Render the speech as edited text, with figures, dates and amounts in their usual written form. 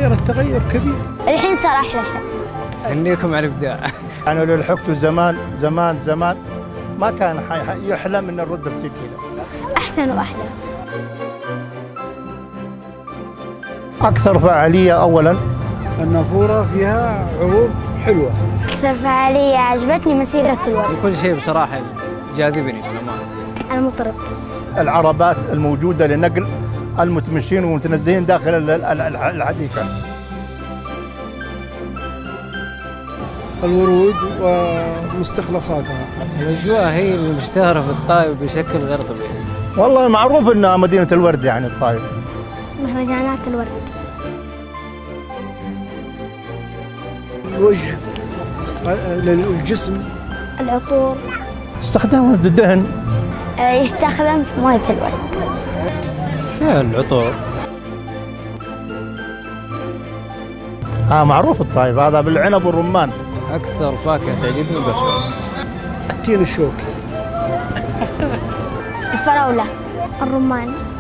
التغير كبير. الحين صار أحلى شيء. أهنيكم على الإبداع. يعني لو لحقتوا زمان ما كان يحلم إن نرد ب 60 كيلو. أحسن وأحلى. أكثر فعالية أولاً. النافورة فيها عروض حلوة. أكثر فعالية عجبتني مسيرة الورد. كل شيء بصراحة جاذبني للأمانة. المطرب. العربات الموجودة لنقل المتمشين والمتنزهين داخل الحديقة. الورود ومستخلصاتها. الأجواء هي اللي مشتهرة في الطائف بشكل غير طبيعي. والله معروف إنها مدينة الورد يعني الطائف. مهرجانات الورد. الوجه للجسم. العطور. استخدام الدهن. يستخدم في موية الورد. فيها العطور. معروف الطائف هذا بالعنب والرمان. أكثر فاكهة تعجبني البرشلونة. التين الشوكي. الفراولة. الرمان.